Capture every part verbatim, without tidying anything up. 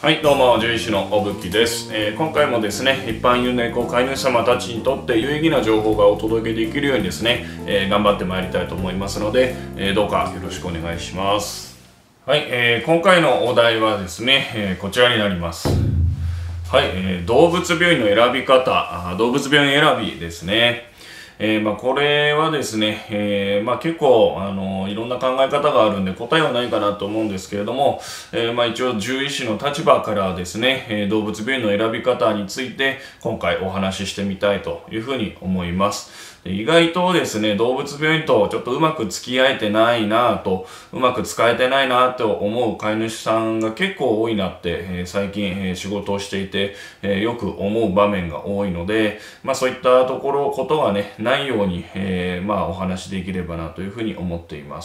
はい、どうも獣医師のおぶきです、えー、今回もですね一般有猫飼い主様たちにとって有意義な情報がお届けできるようにですね、えー、頑張ってまいりたいと思いますので、えー、どうかよろしくお願いします。はい、えー、今回のお題はですね、えー、こちらになります。はい、えー、動物病院の選び方、動物病院選びですね。えーまあ、これはですね、えーまあ、結構、あのいろんな考え方があるんで答えはないかなと思うんですけれども、えーまあ、一応獣医師の立場からですね、えー、動物病院の選び方について今回お話ししてみたいというふうに思います。意外とですね、動物病院とちょっとうまく付き合えてないなぁと、うまく使えてないなと思う飼い主さんが結構多いなって、えー、最近、えー、仕事をしていて、えー、よく思う場面が多いので、まあそういったところ、ことがね、ないように、えー、まあお話しできればなというふうに思っています。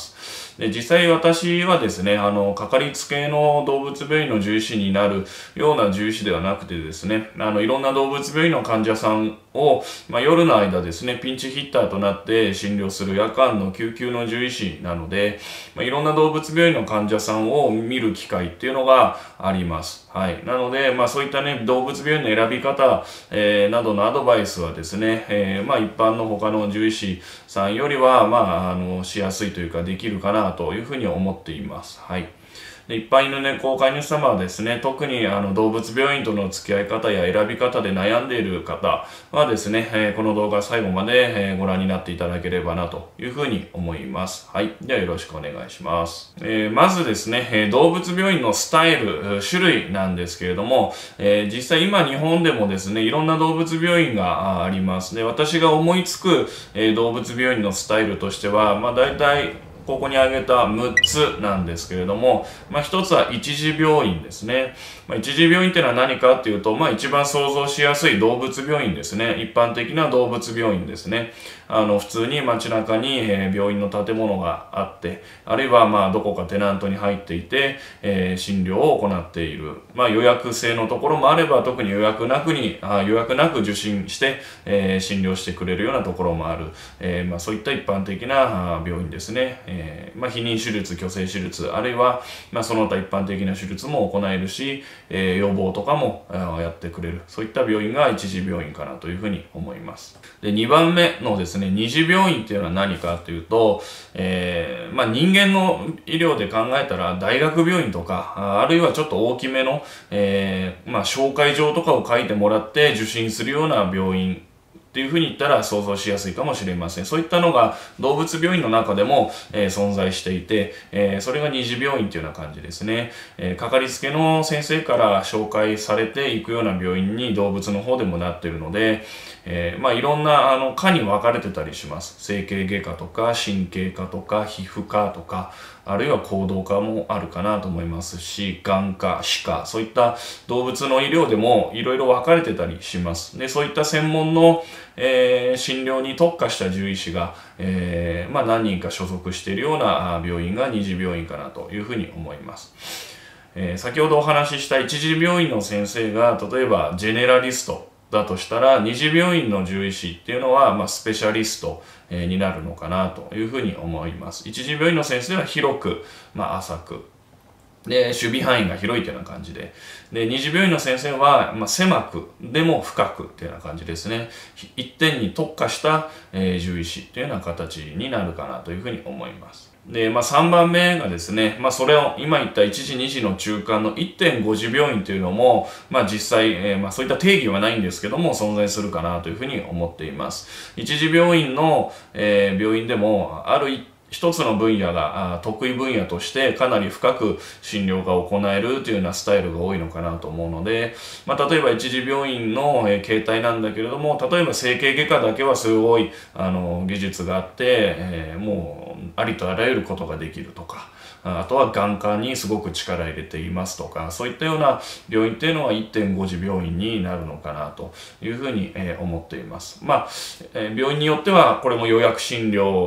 で、実際私はですね、あの、かかりつけの動物病院の獣医師になるような獣医師ではなくてですね、あの、いろんな動物病院の患者さんを、まあ、夜の間ですね、ピンチヒッターとなって診療する夜間の救急の獣医師なので、まあ、いろんな動物病院の患者さんを見る機会っていうのがあります。はい。なので、まあそういったね、動物病院の選び方、えー、などのアドバイスはですね、えー、まあ一般の他の獣医師さんよりは、まあ、あの、しやすいというかできるかなというふうに思っています。はい。で一般犬猫飼い主様はですね、特にあの動物病院との付き合い方や選び方で悩んでいる方はですね、えー、この動画最後まで、えー、ご覧になっていただければなというふうに思います。はい。ではよろしくお願いします。えー、まずですね、えー、動物病院のスタイル、種類なんですけれども、えー、実際今日本でもですね、いろんな動物病院があります。で、私が思いつく、えー、動物病院のスタイルとしては、まあ大体、ここに挙げたむっつなんですけれども、まあ、ひとつは一時病院ですね。まあ、一時病院っていうのは何かっていうと、まあ、一番想像しやすい動物病院ですね。一般的な動物病院ですね。あの、普通に街中に、えー、病院の建物があって、あるいは、まあ、どこかテナントに入っていて、えー、診療を行っている。まあ、予約制のところもあれば、特に予約なくに、あ予約なく受診して、えー、診療してくれるようなところもある。えー、まあ、そういった一般的な病院ですね。えーまあ、避妊手術、去勢手術、あるいは、まあ、その他一般的な手術も行えるし、えー、予防とかもやってくれる。そういった病院が一時病院かなというふうに思います。で、にばんめのですね、二次病院っていうのは何かというと、えー、まあ、人間の医療で考えたら大学病院とか、あるいはちょっと大きめの、えー、まあ、紹介状とかを書いてもらって受診するような病院っていうふうに言ったら想像しやすいかもしれません。そういったのが動物病院の中でも、えー、存在していて、えー、それが二次病院というような感じですね。えー、かかりつけの先生から紹介されていくような病院に動物の方でもなっているので、えー、まあいろんなあの科に分かれてたりします。整形外科とか神経科とか皮膚科とか、あるいは行動科もあるかなと思いますし、眼科、歯科、そういった動物の医療でもいろいろ分かれてたりします。で、そういった専門の、えー、診療に特化した獣医師が、えー、まあ何人か所属しているような病院が二次病院かなというふうに思います。えー、先ほどお話しした一次病院の先生が、例えばジェネラリストだとしたら、二次病院の獣医師っていうのは、まあ、スペシャリスト、えー、になるのかなというふうに思います。一次病院の先生は広く、まあ、浅く。で、守備範囲が広いというような感じで。で、二次病院の先生は、まあ、狭く、でも深くというような感じですね。一点に特化した、えー、獣医師というような形になるかなというふうに思います。で、まあさんばんめがですね、まあそれを今言ったいち次に次の中間の いってんご 次病院というのも、まあ実際、えー、まあそういった定義はないんですけども存在するかなというふうに思っています。一次病院の、えー、病院でもある一一つの分野が得意分野としてかなり深く診療が行えるというようなスタイルが多いのかなと思うので、まあ、例えば一次病院の、えー、形態なんだけれども、例えば整形外科だけはすごいあの技術があって、えー、もうありとあらゆることができるとか、あとは眼科にすごく力入れていますとか、そういったような病院っていうのは いってんご 次病院になるのかなというふうに、えー、思っています。まあ、えー、病院によってはこれも予約診療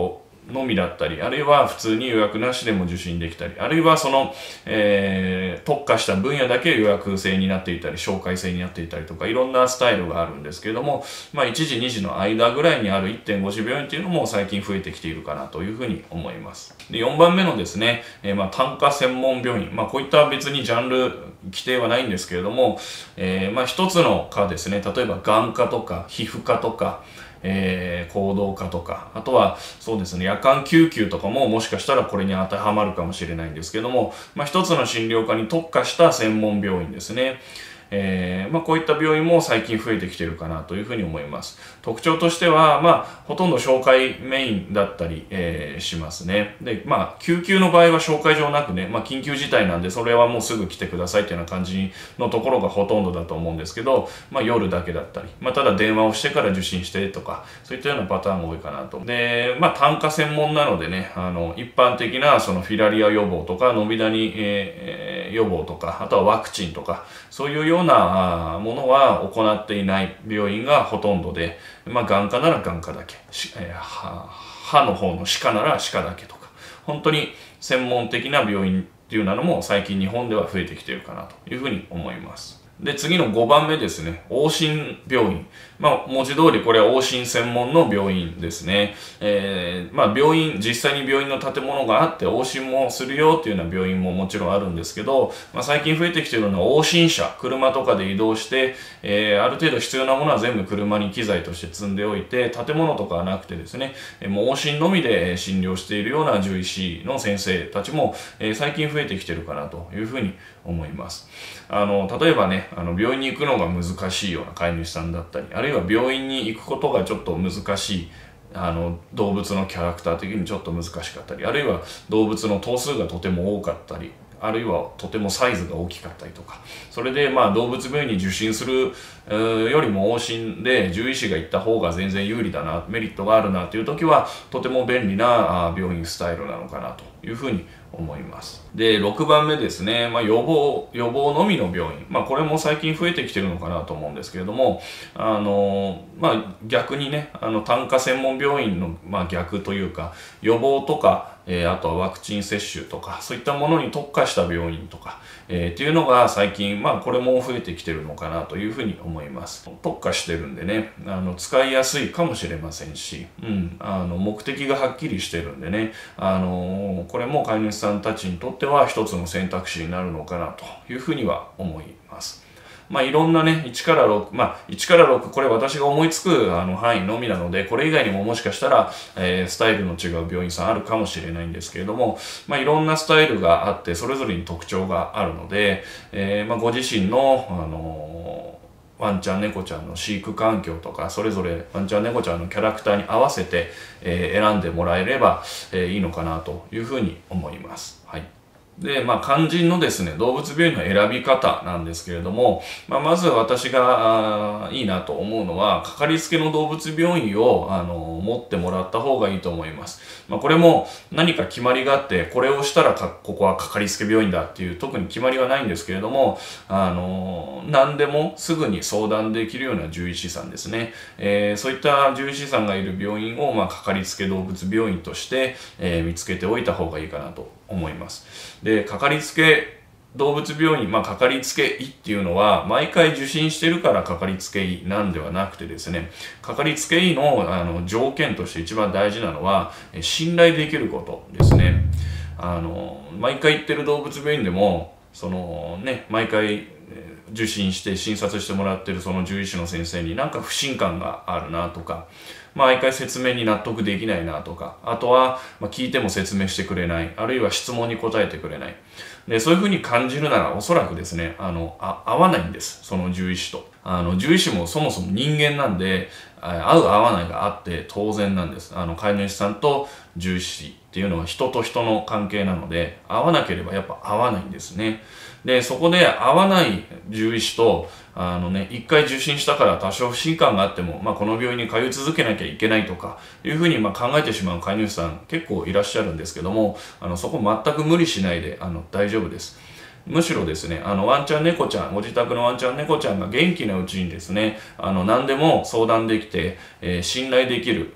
のみだったり、あるいは普通に予約なしでも受診できたり、あるいはその、えー、特化した分野だけ予約制になっていたり、紹介制になっていたりとか、いろんなスタイルがあるんですけれども、まあ、いちじ、にじの間ぐらいにある いってんご 次病院っていうのも最近増えてきているかなというふうに思います。で、よんばんめのですね、えー、まあ単科専門病院、まあ、こういった別にジャンル規定はないんですけれども、えー、まあ一つの科ですね、例えば眼科とか皮膚科とか、えー、行動科とか、あとはそうですね、夜間救急とかももしかしたらこれに当てはまるかもしれないんですけども、まあ一つの診療科に特化した専門病院ですね。えーまあ、こういった病院も最近増えてきているかなというふうに思います。特徴としては、まあ、ほとんど紹介メインだったり、えー、しますね。で、まあ、救急の場合は紹介状なくね、まあ、緊急事態なんで、それはもうすぐ来てくださいっていうような感じのところがほとんどだと思うんですけど、まあ、夜だけだったり、まあ、ただ電話をしてから受診してとか、そういったようなパターンが多いかなと。で、まあ、単科専門なのでね、あの、一般的なそのフィラリア予防とか、ノビダニ、えー、予防とか、あとはワクチンとか、そういうようなようなものは行っていない病院がほとんどで、まあ、眼科なら眼科だけ、えー、歯の方の歯科なら歯科だけとか、本当に専門的な病院っていうのも最近日本では増えてきているかなというふうに思います。で、次のごばんめですね。往診病院。まあ、文字通りこれは往診専門の病院ですね。えー、まあ、病院、実際に病院の建物があって往診もするよっていうような病院ももちろんあるんですけど、まあ、最近増えてきているのは往診車、車とかで移動して、えー、ある程度必要なものは全部車に機材として積んでおいて、建物とかはなくてですね、もう往診のみで診療しているような獣医師の先生たちも、えー、最近増えてきているかなというふうに思います。あの、例えばね、あの病院に行くのが難しいような飼い主さんだったり、あるいは病院に行くことがちょっと難しいあの動物のキャラクター的にちょっと難しかったり、あるいは動物の頭数がとても多かったり、あるいはとてもサイズが大きかったりとか、それでまあ動物病院に受診するよりも往診で獣医師が行った方が全然有利だな、メリットがあるなという時はとても便利な病院スタイルなのかなというふうに思います。で、ろくばんめですね、まあ、予防予防のみの病院、まあ、これも最近増えてきてるのかなと思うんですけれども、あのまあ、逆にね、あの単科専門病院の、まあ、逆というか予防とか、えー、あとはワクチン接種とかそういったものに特化した病院とか、えー、っていうのが最近、まあ、これも増えてきてるのかなというふうに思います。特化してるんでね、あの使いやすいかもしれませんし、うん、あの目的がはっきりしてるんでね、あのこれも飼い主さんたちにとっては一つの選択肢になるのかなというふうには思います。まあいろんなね、いちからろく、まあいちからろく、これ私が思いつくあの範囲のみなので、これ以外にももしかしたら、えー、スタイルの違う病院さんあるかもしれないんですけれども、まあいろんなスタイルがあって、それぞれに特徴があるので、えー、まあご自身の、あのー、ワンちゃん猫ちゃんの飼育環境とかそれぞれワンちゃん猫ちゃんのキャラクターに合わせて、えー、選んでもらえれば、えー、いいのかなというふうに思います。はい。で、まあ、肝心のですね、動物病院の選び方なんですけれども、まあ、まず私がいいなと思うのは、かかりつけの動物病院を、あの、持ってもらった方がいいと思います。まあ、これも何か決まりがあって、これをしたらか、ここはかかりつけ病院だっていう特に決まりはないんですけれども、あの、何でもすぐに相談できるような獣医師さんですね。えー、そういった獣医師さんがいる病院を、まあ、かかりつけ動物病院として、えー、見つけておいた方がいいかなと思います。で、かかりつけ動物病院、まあ、かかりつけ医っていうのは、毎回受診してるからかかりつけ医なんではなくてですね、かかりつけ医の、あの条件として一番大事なのは、信頼できることですね。あの、毎回行ってる動物病院でも、そのね、毎回受診して診察してもらってるその獣医師の先生になんか不信感があるなとか、毎回説明に納得できないなとか、あとは、まあ、聞いても説明してくれない、あるいは質問に答えてくれない。で、そういうふうに感じるならおそらくですね、あの、あ合わないんです。その獣医師と。あの、獣医師もそもそも人間なんで、合う合わないがあって当然なんです。あの、飼い主さんと獣医師っていうのは人と人の関係なので、合わなければやっぱ合わないんですね。で、そこで合わない獣医師と、あのね、一回受診したから多少不信感があっても、まあ、この病院に通い続けなきゃいけないとか、いうふうにまあ考えてしまう飼い主さん結構いらっしゃるんですけども、あの、そこ全く無理しないで、あの、大丈夫です。むしろですね、あの、ワンちゃん猫ちゃん、ご自宅のワンちゃん猫ちゃんが元気なうちにですね、あの、何でも相談できて、えー、信頼できる、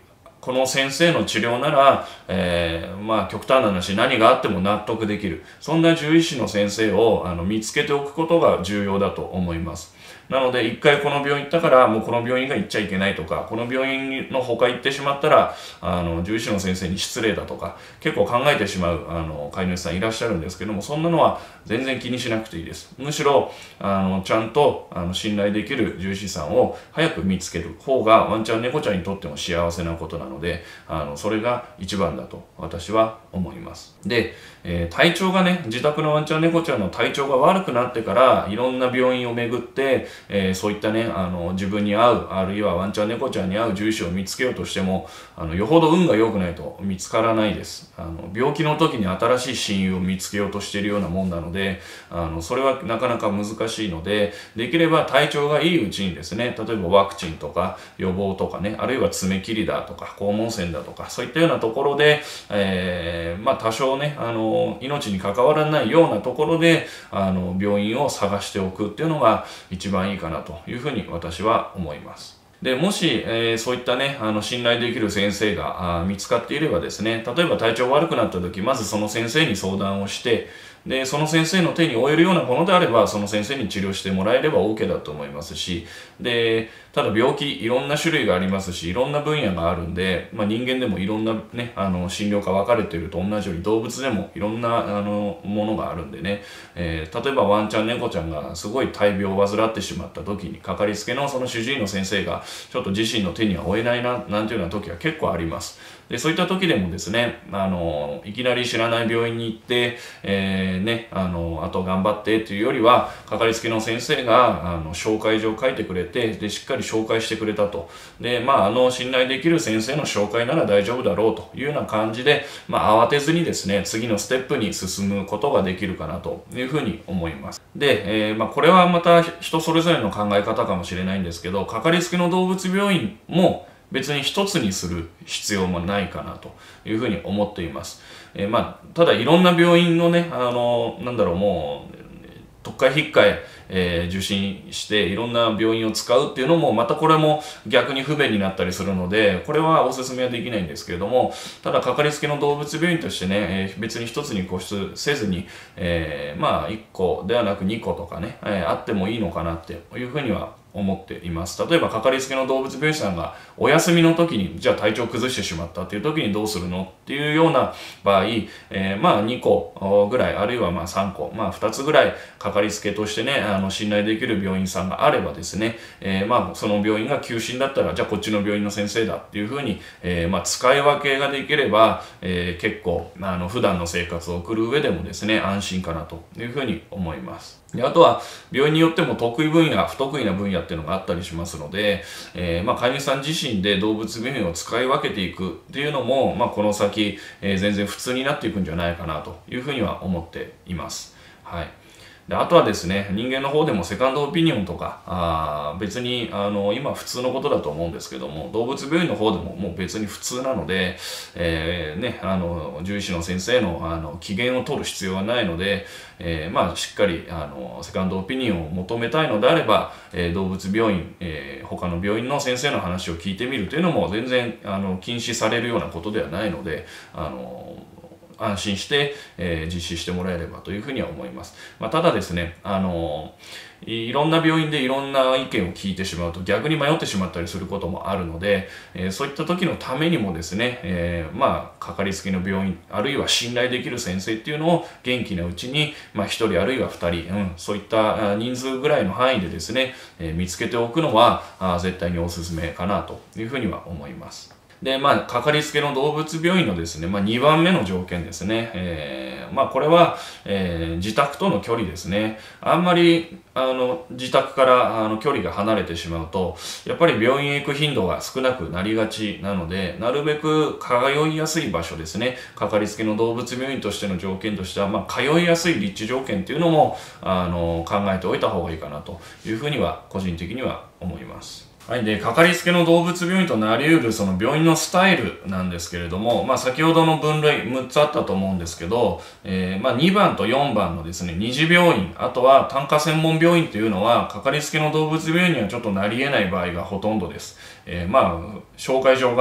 この先生の治療なら、えー、まあ極端な話何があっても納得できる、そんな獣医師の先生をあの見つけておくことが重要だと思います。なので一回この病院行ったからもうこの病院が行っちゃいけないとか、この病院の他行ってしまったらあの獣医師の先生に失礼だとか結構考えてしまうあの飼い主さんいらっしゃるんですけども、そんなのは全然気にしなくていいです。むしろあのちゃんとあの信頼できる獣医師さんを早く見つける方がワンちゃん猫ちゃんにとっても幸せなことなので、あのそれが一番だと私は思います。で、えー、体調がね、自宅のワンちゃん猫ちゃんの体調が悪くなってからいろんな病院を巡ってえー、そういったねあの自分に合う、あるいはワンちゃん猫ちゃんに合う獣医師を見つけようとしてもあのよほど運が良くないと見つからないです。あの病気の時に新しい親友を見つけようとしているようなもんなので、あのそれはなかなか難しいので、できれば体調がいいうちにですね、例えばワクチンとか予防とかね、あるいは爪切りだとか肛門腺だとかそういったようなところで、えー、まあ多少ねあの命に関わらないようなところであの病院を探しておくっていうのが一番いいかなというふうに私は思います。でもし、えー、そういったねあの信頼できる先生があ見つかっていればですね、例えば体調悪くなった時まずその先生に相談をして、でその先生の手に負えるようなものであればその先生に治療してもらえれば OK だと思いますし、でただ病気いろんな種類がありますしいろんな分野があるんで、まあ、人間でもいろんなねあの診療科分かれていると同じように動物でもいろんなあのものがあるんでね、えー、例えばワンちゃん猫ちゃんがすごい大病を患ってしまった時にかかりつけのその主治医の先生がちょっと自身の手には負えないななんていうような時は結構あります。でそういった時でもですねあのいきなり知らない病院に行って、えー、ねあのあと頑張ってというよりはかかりつけの先生があの紹介状を書いてくれて、でしっかり紹介してくれたと、でまああの信頼できる先生の紹介なら大丈夫だろうというような感じで、まあ、慌てずにですね次のステップに進むことができるかなというふうに思います。で、えーまあ、これはまた人それぞれの考え方かもしれないんですけど、かかりつけの動物病院も別に一つにする必要もないかなというふうに思っています。えー、まあただいろんな病院のねあのなんだろうもう特会引っかええー、受診していろんな病院を使うっていうのもまたこれも逆に不便になったりするので、これはお勧めはできないんですけれども、ただかかりつけの動物病院としてね、えー、別に一つに固執せずに、えー、まあいっこではなくにことかね、えー、あってもいいのかなっていうふうには思っています。例えばかかりつけの動物病院さんがお休みの時にじゃあ体調崩してしまったっていう時にどうするのっていうような場合、えー、まあにこぐらいあるいはまあさんこ、まあふたつぐらいかかりつけとしてねあの信頼できる病院さんがあればですね、えー、まあその病院が休診だったらじゃあこっちの病院の先生だっていうふうに、えー、まあ使い分けができれば、えー、結構あの普段の生活を送る上でもですね安心かなというふうに思います。であとは病院によっても得意分野不得意な分野っていうのがあったりしますので、えー、まあ飼い主さん自身で動物病院を使い分けていくっていうのも、まあ、この先、えー、全然普通になっていくんじゃないかなというふうには思っています。はい。であとはですね人間の方でもセカンドオピニオンとかあ別にあの今普通のことだと思うんですけども、動物病院の方でももう別に普通なので、えー、ねあの獣医師の先生のあの機嫌を取る必要はないので、えー、まあしっかりあのセカンドオピニオンを求めたいのであれば、えー、動物病院、えー、他の病院の先生の話を聞いてみるというのも全然あの禁止されるようなことではないので、あの安心して、えー、実施してもらえればというふうには思います。まあ、ただですね、あのいろんな病院でいろんな意見を聞いてしまうと逆に迷ってしまったりすることもあるので、えー、そういった時のためにもですね、えー、まあかかりつけの病院あるいは信頼できる先生っていうのを元気なうちに、まあ、ひとりあるいはふたり、うん、そういった人数ぐらいの範囲でですね、えー、見つけておくのはあ絶対におすすめかなというふうには思います。で、まあ、かかりつけの動物病院のですね、まあ、にばんめの条件ですね。えー、まあ、これは、えー、自宅との距離ですね。あんまり、あの、自宅からあの距離が離れてしまうと、やっぱり病院へ行く頻度が少なくなりがちなので、なるべく通いやすい場所ですね。かかりつけの動物病院としての条件としては、まあ、通いやすい立地条件っていうのも、あの、考えておいた方がいいかなというふうには、個人的には思います。はい。で、かかりつけの動物病院となり得るその病院のスタイルなんですけれども、まあ先ほどの分類むっつあったと思うんですけど、えー、まあにばんとよんばんのですね、二次病院、あとは単科専門病院というのは、かかりつけの動物病院にはちょっとなり得ない場合がほとんどです。えー、まあ、紹介状が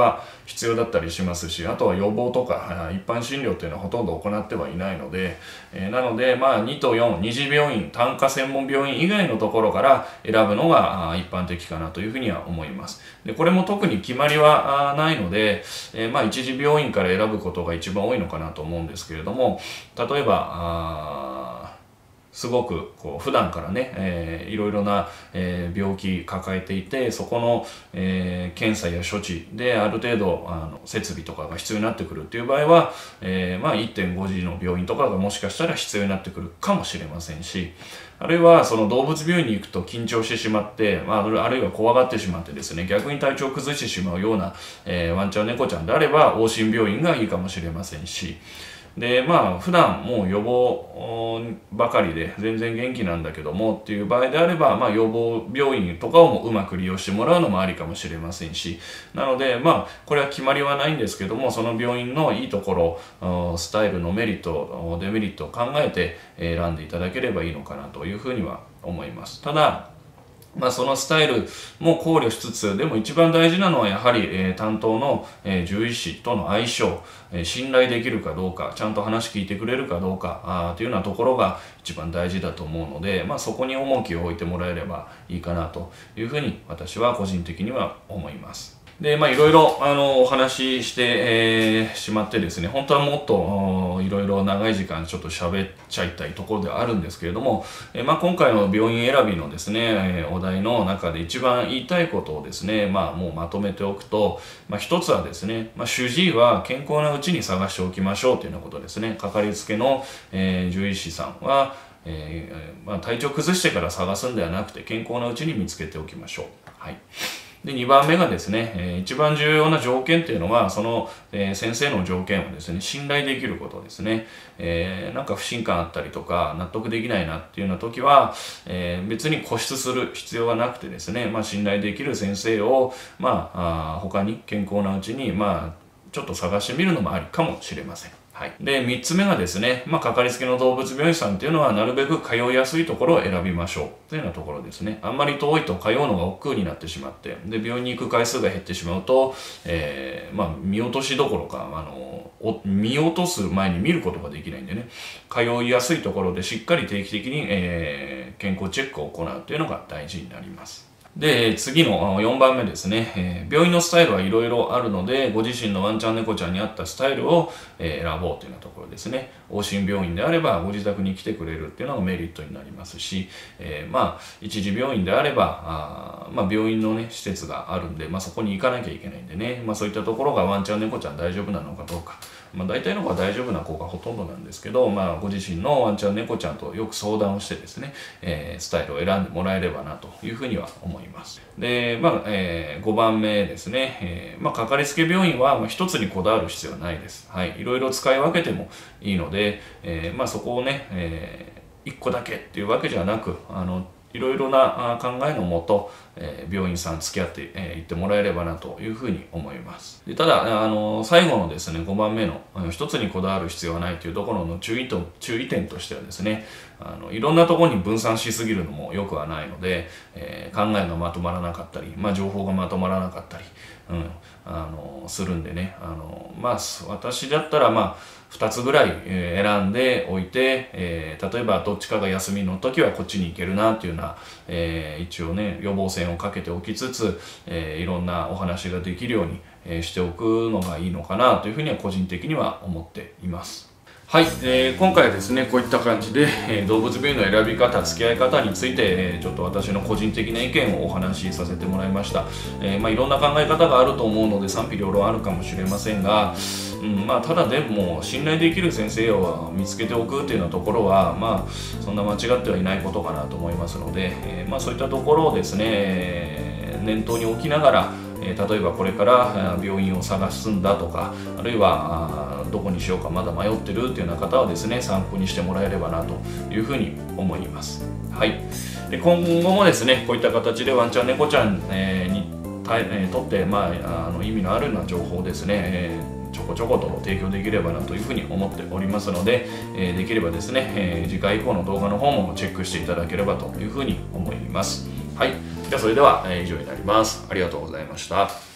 必要だったりしますし、あとは予防とか一般診療っていうのはほとんど行ってはいないので、えー、なのでまあにとよん、二次病院、単科専門病院以外のところから選ぶのが一般的かなというふうには思います。でこれも特に決まりはないので、えー、まあ一次病院から選ぶことが一番多いのかなと思うんですけれども、例えばあすごくこう普段からね、えー、いろいろな、えー、病気抱えていて、そこの、えー、検査や処置である程度あの設備とかが必要になってくるっていう場合は、えー、まあ いってんご 次の病院とかがもしかしたら必要になってくるかもしれませんし、あるいはその動物病院に行くと緊張してしまって、まあ、あるいは怖がってしまってですね、逆に体調を崩してしまうような、えー、ワンちゃん猫ちゃんであれば往診病院がいいかもしれませんし、でまあ普段もう予防ばかりで全然元気なんだけどもっていう場合であれば、まあ、予防病院とかをもうまく利用してもらうのもありかもしれませんし、なのでまあこれは決まりはないんですけども、その病院のいいところ、スタイルのメリットデメリットを考えて選んでいただければいいのかなというふうには思います。ただまあそのスタイルも考慮しつつ、でも一番大事なのはやはり、えー、担当の、えー、獣医師との相性、えー、信頼できるかどうか、ちゃんと話聞いてくれるかどうかあというようなところが一番大事だと思うので、まあ、そこに重きを置いてもらえればいいかなというふうに私は個人的には思います。でまあいろいろあのお話しして、えー、しまってですね、本当はもっといろいろ長い時間ちょっと喋っちゃいたいところではあるんですけれども、えーまあ、今回の病院選びのですね、えー、お題の中で一番言いたいことをですね、まあもうまとめておくと、まあ、一つはですね、まあ、主治医は健康なうちに探しておきましょうというようなことですね。かかりつけの、えー、獣医師さんは、えーまあ、体調崩してから探すんではなくて健康なうちに見つけておきましょう。はい。でにばんめがですね、えー、一番重要な条件っていうのは、その、えー、先生の条件はですね、信頼できることですね。えー、なんか不信感あったりとか、納得できないなっていうような時は、えー、別に固執する必要はなくてですね、まあ、信頼できる先生を、まあ、あ他に健康なうちに、まあ、ちょっと探してみるのもありかもしれません。はい、でみっつめがですね、まあ、かかりつけの動物病院さんっていうのはなるべく通いやすいところを選びましょうというようなところですね。あんまり遠いと通うのが億劫になってしまって、で病院に行く回数が減ってしまうと、えーまあ、見落としどころかあの見落とす前に見ることができないんでね、通いやすいところでしっかり定期的に、えー、健康チェックを行うというのが大事になります。で次のよんばんめですね、えー、病院のスタイルはいろいろあるので、ご自身のワンちゃん猫ちゃんに合ったスタイルを、えー、選ぼうというようなところですね。往診病院であればご自宅に来てくれるっていうのがメリットになりますし、えー、まあ一次病院であればあ、まあ、病院のね施設があるんで、まあ、そこに行かなきゃいけないんでね、まあ、そういったところがワンちゃん猫ちゃん大丈夫なのかどうか、まあ、大体の子は大丈夫な子がほとんどなんですけど、まあ、ご自身のワンちゃん猫ちゃんとよく相談をしてですね、えー、スタイルを選んでもらえればなというふうには思います。で、まあえー、ごばんめですね、えーまあ、かかりつけ病院はまあ一つにこだわる必要はないです。はい、いろいろ使い分けてもいいので、えーまあ、そこをね、えー、いっこだけっていうわけじゃなく、あのいろいろな考えのもと、えー、病院さん付き合って、えー、行ってもらえればなというふうに思います。でただあの最後のですねごばんめの一つにこだわる必要はないというところの注意と注意点としてはですね、あのいろんなところに分散しすぎるのもよくはないので、えー、考えがまとまらなかったり、まあ、情報がまとまらなかったり、うん、あのするんでね、あのまあ私だったらまあふたつぐらい選んでおいて、えー、例えばどっちかが休みの時はこっちに行けるなっていうような、えー、一応ね予防線をかけておきつつ、えー、いろんなお話ができるように、えー、しておくのがいいのかなというふうには個人的には思っています。はい、えー、今回はですねこういった感じで、えー、動物病院の選び方、付き合い方について、えー、ちょっと私の個人的な意見をお話しさせてもらいました。えーまあ、いろんな考え方があると思うので賛否両論あるかもしれませんが、うんまあ、ただでも信頼できる先生を見つけておくっていうようなところは、まあ、そんな間違ってはいないことかなと思いますので、えーまあ、そういったところをですね、えー、念頭に置きながら、えー、例えばこれから病院を探すんだとか、あるいはどこにしようかまだ迷ってるっていうような方はですね参考にしてもらえればなというふうに思います。はい、で今後もですねこういった形でワンちゃん猫ちゃん、えー、にえー、とって、まあ、あの意味のあるような情報をですね、えーちょこちょこと提供できればなというふうに思っておりますので、えー、できればですね、えー、次回以降の動画の方もチェックしていただければというふうに思います。はい、じゃあそれでは、えー、以上になります。ありがとうございました。